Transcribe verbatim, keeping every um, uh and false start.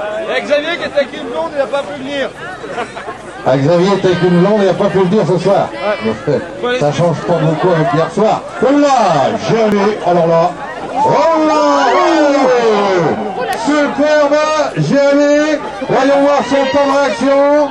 Et Xavier qui était avec une blonde, il n'a pas pu venir. Ah, Xavier était avec une blonde, il n'a pas pu le dire ce soir. Ouais. Ça change pas beaucoup avec hier soir. Oh là, jamais, alors là. Oh là, oh, superbe, jamais. Voyons voir son temps de réaction.